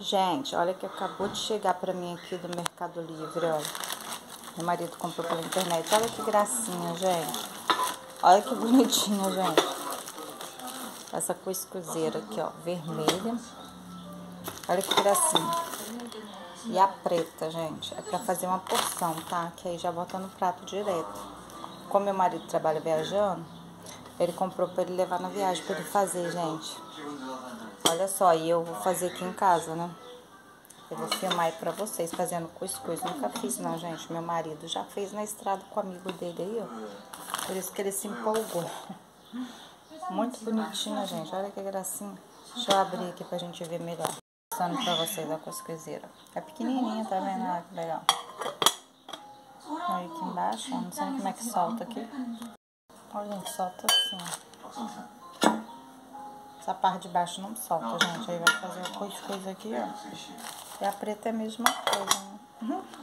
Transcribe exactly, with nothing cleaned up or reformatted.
Gente, olha que acabou de chegar pra mim aqui do Mercado Livre, olha. Meu marido comprou pela internet. Olha que gracinha, gente. Olha que bonitinha, gente. Essa cuscuzeira aqui, ó, vermelha. Olha que gracinha. E a preta, gente, é pra fazer uma porção, tá? Que aí já bota no prato direto. Como meu marido trabalha viajando, ele comprou pra ele levar na viagem, pra ele fazer, gente. Olha só, e eu vou fazer aqui em casa, né? Eu vou filmar aí pra vocês fazendo cuscuz. Nunca fiz não, gente. Meu marido já fez na estrada com o amigo dele aí, ó. Por isso que ele se empolgou. Muito bonitinha, gente. Olha que gracinha. Deixa eu abrir aqui pra gente ver melhor. Mostrando pra vocês a cuscuzeira. É pequenininha, tá vendo? Olha que legal. Olha aqui embaixo, ó. Não sei como é que solta aqui. Olha, gente, solta assim. Essa parte de baixo não solta, gente. Aí vai fazer o cuscuz aqui, ó. E a preta é a mesma coisa, né?